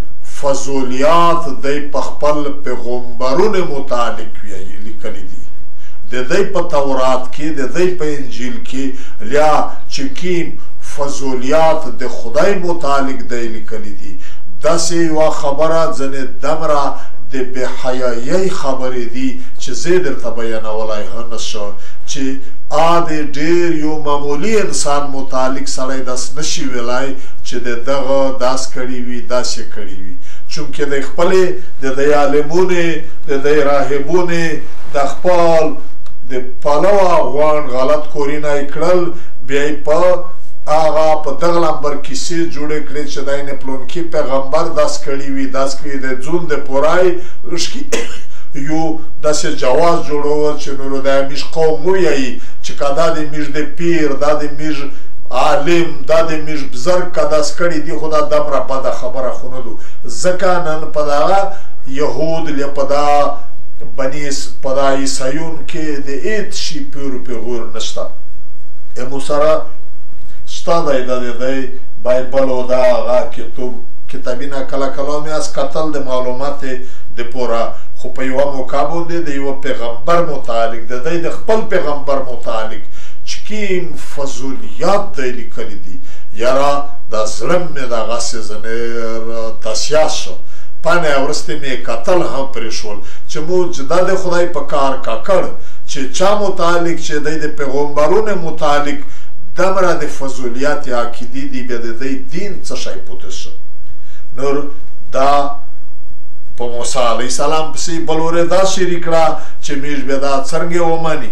فضولیات دی په خپل پیغمبرونو متعلق لیکلي دي، د دی په تورات کې د دی په انجیل کې یا چې کیم فضولیات د خدای متعلق دی لیکلي دي. داسې یوه خبره ځینې دمره د بېحیایۍ خبرې دي چې زه درته بیانولی هم نشم چې ا د ډېر یو معمولي انسان متعلق سړی داسې نشي ویلی چې د دغه داس کړي وي داسې کړي وي، چونکې د خپلې د دی عالمونې د دی راهبونې د خپل د پلوه غوان غلط کورینه یې کړل، بیا یې په هغه په دغه نمبر کیسې جوړې کړې چې دی نه پلونکي پیغمبر داس کړي وي داس کړي د ځون د پورای لږکي یو داسې جواز جوړول چې نور د میش قوم ووایي چې که دا د میش د پیر دا د میش عالم دا د میش بزرګ که داس کړي دي، خو دا دومره بده خبره خو نه ده، ځکه نن په دغه یهود یا په دا بني په دا عیسایون کې د هېڅ شي پیر و پیغور نشته. امو سره شته دی د دی بایبل او دا هغه کتاب کتابونه کله کله مې از کتل د معلومات د پوره، خو په یوه موقع باندې د یوه پیغمبر متعلق د دی د خپل پیغمبر متعلق چې کوم فضولیات دی لیکلي دي، یاره دا زړه مې دغسې ځینې تاسیاس شو، پانې وروسته مې کتل هم پرېښول چې موږ دا د خدای په کار ککړ چې چا متعلق چې دی د پیغمبرونو متعلق دمره د فضولیات عقیدې دي، بیا د دی دین څه شی پوته شو. نور دا په موسی علیه السلام پسې بل ورې دا شریک کړه چې موږ بیا دا څرنګه ومني.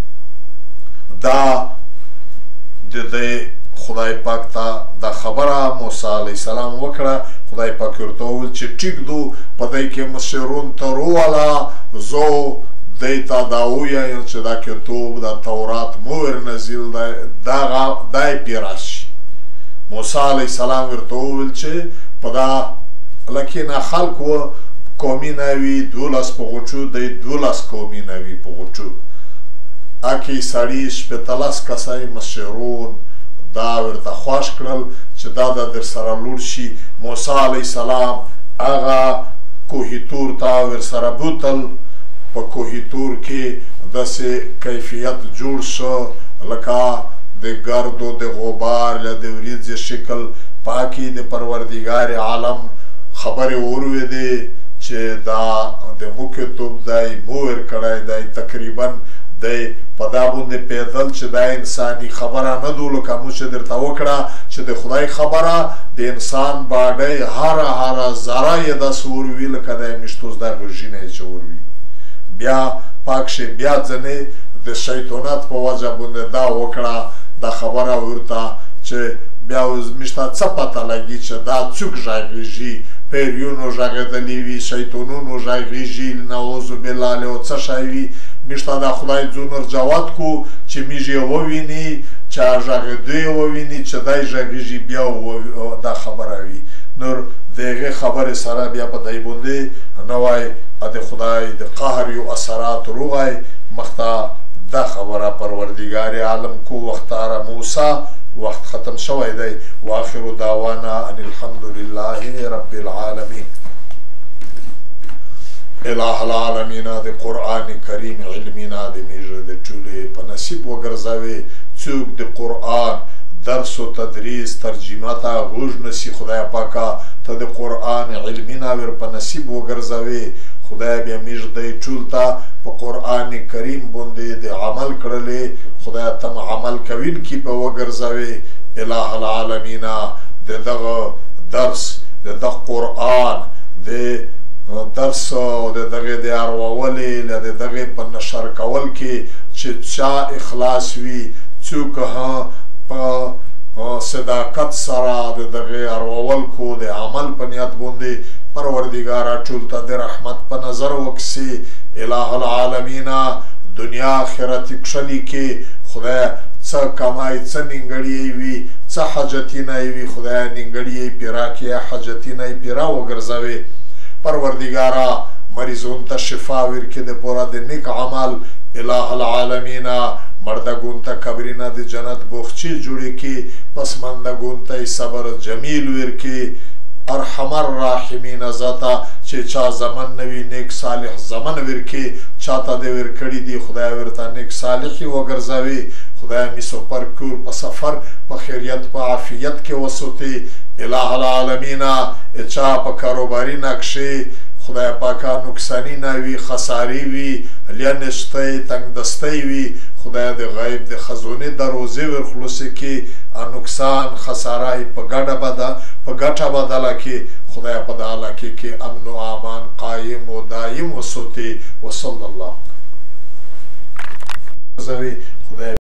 دا د دی خدای پاک ته دا خبره موسی علیه السلام وکړه، خدای پاک ورته وویل چې ټیک دو په دی کې مصرون ته روواله زو دی ته دا ووایم چې دا کتاب دا تورات مو ورنزل دی دغه دی پرې راشي. موسی علیه السلام ورته وویل چې په دا لکه نه خلک و قومي نه وي دولس په غوټو دی دولس قومي نه وي په غوټو اکې سړي شپېتلس کسه مشرون دا ورته خوښ کړل چې دا د در سره لوړ شي. موسی علیه السلام هغه کوهي تور ته ورسره بوتل، په کوهي تور کې داسې کیفیت جوړ شو لکه د ګردو د غبار یا د وریځې شکل، پاکې د پروردګار عالم خبرې وروېدې چې دا د موکتوب دی مو ورکړی دی، تقریبا دی په دا باندې پیدل چې دا انساني خبره نه ده، لکه موږ چې درته وکړه چې د خدای خبره د انسان باډۍ هره هره ذره یې داسې وروي لکه د میشتوز دا غږونه یې چې وروي. بیا پاک شي بیا ځنې د شیطانت په وجه باندې دا وکړه دا خبره ورته چې بیا اوس موږ ته څه پته لګي چې دا څوک غږېږي، پیریونو غږېدلي وي، شیطانونو غږېږي، نعوذ بالله له څه شی وي، موږ ته دا خدای ځون ارجاوت کو چې موږ یې وویني چې غږېدو یې وویني چې دی غږېږي بیا دا خبره وي. نور د هغې خبرې سره بیا په دی باندې نوی د خدای د قهر یو اثرات روغی مخته دا خبره پروردګار عالم کو واختار موسی وقت ختم شوی دی. واخر دعوانا ان الحمد لله رب العالمین. الہ العالمین د قرآن کریم علمینا د میږه د ټولې په نصیب وګرځوي څوک د قرآن درس و تدریس ترجمه ته غوږ نسی، خدای پاکه ته د قرآن علمینا ور په نصیب وګرځوي. خدای بیا میږ دی ټول ته په قرآن کریم باندې د عمل کړلې، خدای ته عمل کوونکي په وګرځوي. الہ العالمین د دغه درس د دغه قرآن د درس او د دغه د اروولې د دغه په نشر کول کې چې چا اخلاص وي څوک ها په صداقت سره د دغه اړول کو د عمل په نیت باندې پروردګاره ټول ته د رحمت په نظر وکسي الہ العالمین دنیا آخرت کښلي کې خدای څه کمای څه نیمګړی وي څه حاجتینه وي خدای نیمګړی پې راکړي حاجتینه یې پې راوګرځوي پروردګاره مریضون ته شفا ورکړي د پوره د نیک عمل الہ العالمین مردگون تا قبرینه د جنت بخچی جوړی کی پسماندگون تا صبر جمیل ورکی ارحم الراحمین ذاتا چې چا زمن نوی نیک صالح زمن ورکی چاته د ورکړی دی خدای ورته نیک صالحی وګرځوي خدای می سپر کور په سفر په خیریت په عافیت کې وسوتی الہ العالمین چا په کاروباری نقشې خدای پاکا نقصانی نوی خساری وی لینشتی تنگ دستی وی خدای د غیب د خزونه دروازې ورخلوصي کې نقصان خسارای په ګډه بده په ګټه بدله کې خدای په د علاقې کې امن و امان قایم و دایم وسوتی وصلی الله خدای